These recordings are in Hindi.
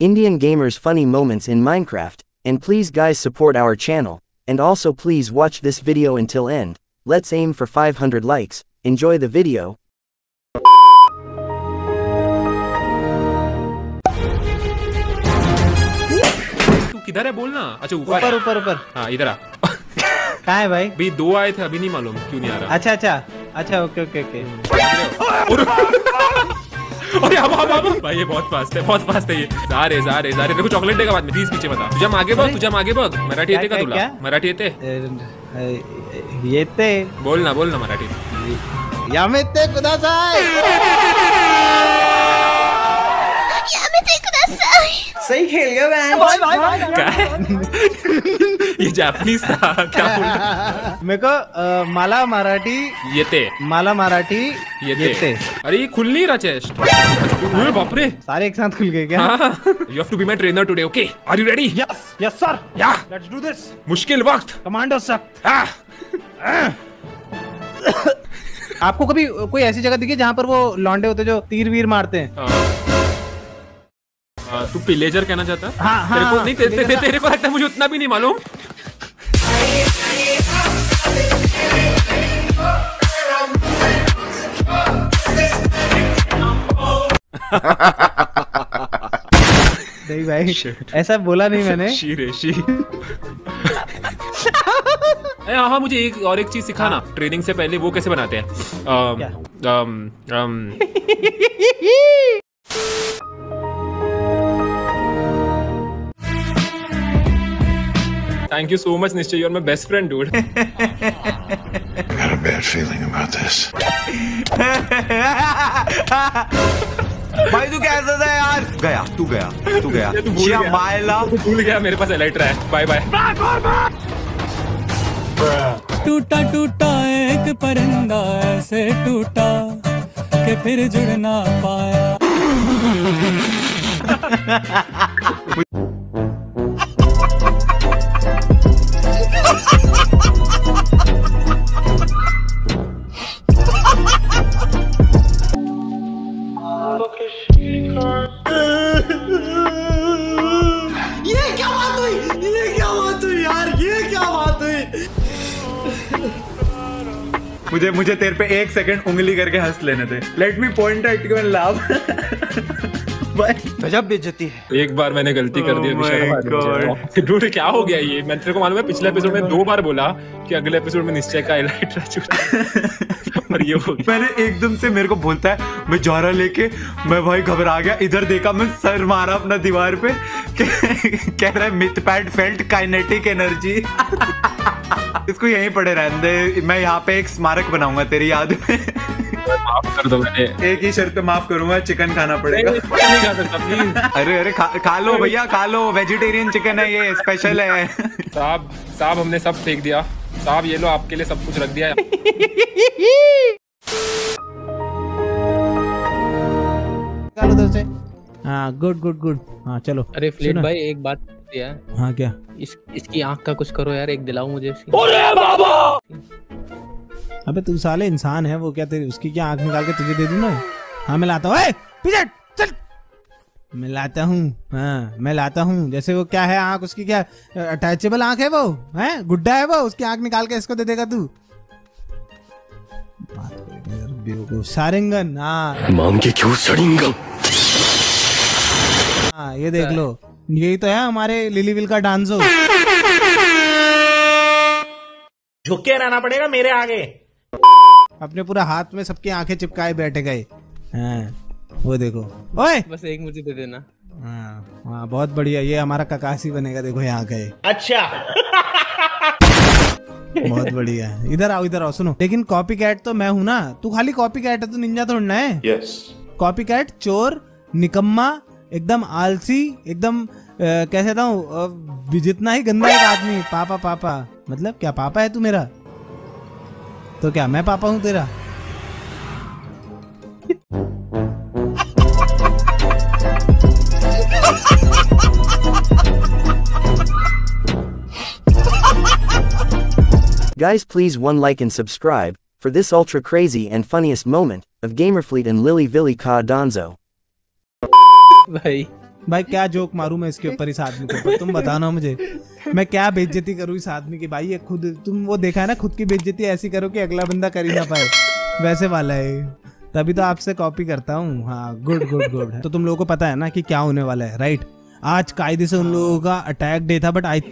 Indian gamers funny moments in Minecraft, and please guys support our channel, and also please watch this video until end. Let's aim for 500 likes. Enjoy the video. तू किधर है बोलना। अच्छा ऊपर ऊपर ऊपर। हाँ इधर आ। कहाँ है भाई? भाई 2 आए थे, अभी नहीं मालूम क्यों नहीं आ रहा। अच्छा अच्छा अच्छा, ओके ओके ओके। अरे अब भाई ये बहुत फास्ट है ये। सारे मेरे को चॉकलेट देगा बाद में, 30 पीछे बता। तुझे आगे बघ मराठी येते का तुला? मराठी येते? येते। बोल ना मराठी। यामेते कुदासाई। सही खेल गया मैं। क्या है? ये जापानीज था क्या? मेरे को माला मराठी येते। अरे ये खुल नहीं रहा चेस्ट। अरे बाप रे, सारे एक साथ खुल गए क्या? You have to be my trainer today, okay? Are you ready? Yes sir. Yeah. Let's do this. मुश्किल वक्त। कमांडो सख्त। आपको कभी कोई ऐसी जगह दिखी जहाँ पर वो लौंडे होते जो तीर वीर मारते हैं? तू पिलेजर कहना चाहता है? हाँ, तेरे को नहीं, तेरे को लगता है मुझे उतना भी नहीं मालूम। नहीं भाई, ऐसा बोला नहीं मैंने। हाँ मुझे एक चीज सिखाना। ट्रेनिंग से पहले वो कैसे बनाते हैं? Thank you so much, Nishchay. You're my best friend, dude. I got a bad feeling about this. भाई तू कैसा था यार? तू गया। भूल गया मेरे पास एलाइट्रा है। Bye bye. टूटा एक परिंदा ऐसे टूटा कि फिर जुड़ ना पाया। ये क्या बात हुई यार? ये क्या बात हुई? मुझे तेरे पे 1 सेकंड उंगली करके हंस लेने दे। Let me point at you and laugh. गजब बेइज्जती है। एक बार मैंने गलती कर दी। डूड क्या हो गया ये? मैं तेरे को मालूम है पिछले एपिसोड में 2 बार बोला कि अगले एपिसोड में निश्चय का एलाइट्रा और ये हो गया। मैंने एकदम से, मेरे को बोलता है, मैं जौरा लेके मैं भाई घबरा गया। इधर देखा, मैं सर मारा अपना दीवार पे। कह रहा है मिथपैड फेल्ट काइनेटिक एनर्जी। इसको यहीं पड़े रहने दे। मैं यहाँ पे एक स्मारक बनाऊंगा तेरी याद में। माफ कर दो। मैंने एक ही शर्त पे माफ करूंगा, चिकन खाना पड़ेगा। नहीं खा सकता प्लीज। अरे खा लो भैया, खा लो। वेजिटेरियन चिकन है ये, स्पेशल है। साहब हमने सब फेंक दिया। साहब ये लो, आपके लिए सब कुछ रख दिया है। हाँ गुड। हाँ चलो। अरे फ्लेट भाई एक बात है। हाँ क्या? इसकी आंख का कुछ करो यार, एक दिलाओ मुझे इसकी। अरे बाबा! अबे तू साले इंसान है वो, क्या तेरी उसकी क्या आंख निकाल के तुझे दे दूं मैं? हाँ मैं लाता हूँ। पीछे चल। मैं लाता हूँ। जैसे वो क्या है आंख उसकी, क्या अटैचेबल आंख है वो? है गुड्डा है वो? उसकी आंख निकाल के इसको दे देगा तू? सारंगन। हाँ ये देख लो, यही तो है हमारे लिलीविल का डांसो। झुक के रहना पड़ेगा मेरे आगे। अपने पूरा हाथ में सबकी आंखें चिपकाए बैठे गए। हाँ वो देखो। ओए बस एक मुझे दे देना। हाँ बहुत बढ़िया। ये हमारा ककासी बनेगा। देखो यहाँ गए। अच्छा। बहुत बढ़िया। इधर आओ। सुनो, लेकिन कॉपी कैट तो मैं हूँ ना। तू खाली कॉपी कैट है, तू निंजा थोड़ा ना है। Yes. कॉपी कैट, चोर, निकम्मा, एकदम आलसी, एकदम कैसे कहता हूँ, जितना ही गंदा एक आदमी। पापा मतलब क्या पापा है तू मेरा? तो क्या मैं पापा हूँ तेरा? Guys, please one like and subscribe for this ultra crazy and funniest moment of Gamerfleet and Lily Villy Ka Donzo. भाई भाई क्या जोक मारूं मैं इसके ऊपर, इस आदमी के ऊपर? तुम बताओ ना मुझे, मैं क्या बेइज्जती करूं इस आदमी की? भाई ये खुद तुम वो देखा है ना, खुद की बेइज्जती ऐसी करो कि अगला बंदा कर ही ना पाए, वैसे वाला है। तभी तो आपसे कॉपी करता हूँ। हाँ गुड गुड गुड। तो तुम लोगों को पता है ना कि क्या होने वाला है, राइट? आज कायदे से उन लोगों का अटैक डे था, बट आई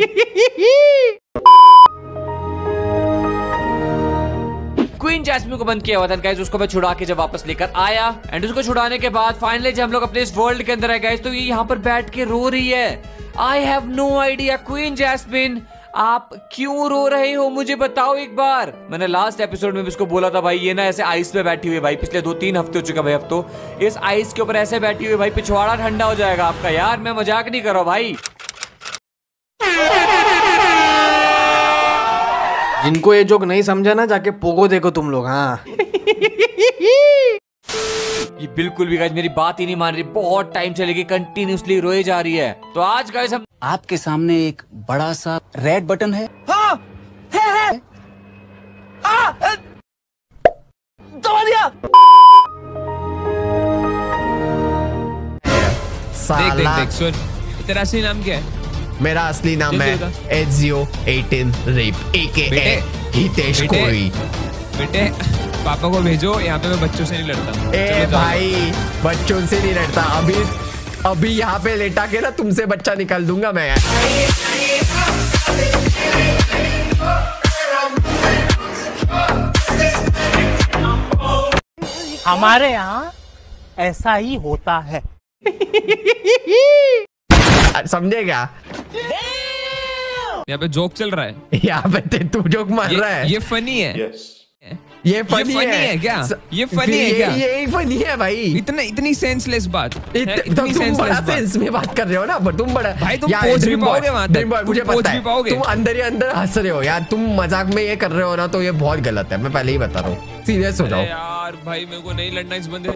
क्वीन जैस्मिन को बंद किया हुआ था गाइस, उसको मैं छुड़ा के जब वापस लेकर आया एंड उसको छुड़ाने के बाद फाइनली जब हम लोग अपने इस वर्ल्ड के अंदर आए गाइस, तो ये यहाँ पर बैठ के रो रही है। I have no idea queen Jasmine, आप क्यों रो रहे हो, मुझे बताओ एक बार। मैंने लास्ट एपिसोड में भी इसको बोला था भाई, ये ना ऐसे आइस पे बैठी हुई है भाई, पिछले 2-3 हफ्ते हो चुका भाई, अब तो इस आइस के ऊपर ऐसे बैठी हुई है भाई, पिछवाड़ा ठंडा हो जाएगा आपका। यार मैं मजाक नहीं कर रहा भाई। जिनको ये जोक नहीं समझा ना, जाके पोगो देखो तुम लोग। हाँ ये बिल्कुल भी गाइस मेरी बात ही नहीं मान रही, बहुत टाइम से लेके कंटिन्यूसली रोए जा रही है। तो आज गाइस हम आपके सामने एक बड़ा सा रेड बटन है। हाँ, है। दबा दिया। देख सुन, तेरा असली नाम क्या है? मेरा असली नाम है एजियो 18 रेप AKA हितेश कोई। बेटे पापा को भेजो, यहाँ पे मैं बच्चों से नहीं लड़ता। ए भाई बच्चों से नहीं लड़ता, अभी यहाँ पे लेटा के ना तुमसे बच्चा निकाल दूंगा मैं। हमारे यहाँ ऐसा ही होता है। समझेगा? यहाँ पे जोक चल रहा है, यहाँ पे तू जोक मार रहा है। ये फनी है। ये फनी है क्या? ये फनी है क्या? ये फनी है भाई। इतनी सेंसलेस बात। तुम बड़ा सेंस में बात कर रहे हो ना, तुम बड़ा भाई, तुम पहुंच भी पाओगे वहां तक? मुझे पता है तुम अंदर ही अंदर हंस रहे हो यार, तुम मजाक में ये कर रहे हो ना, तो ये बहुत गलत है, मैं पहले ही बता रहा हूँ। सीरियस हो जाओ यार भाई, मेरे को नहीं लड़ना इस बंदे।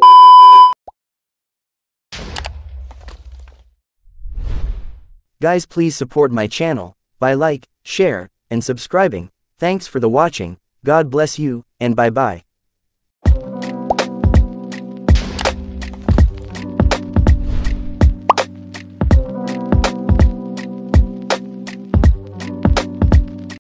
Guys, please support my channel by like, share, and subscribing. Thanks for the watching. God bless you, and bye bye.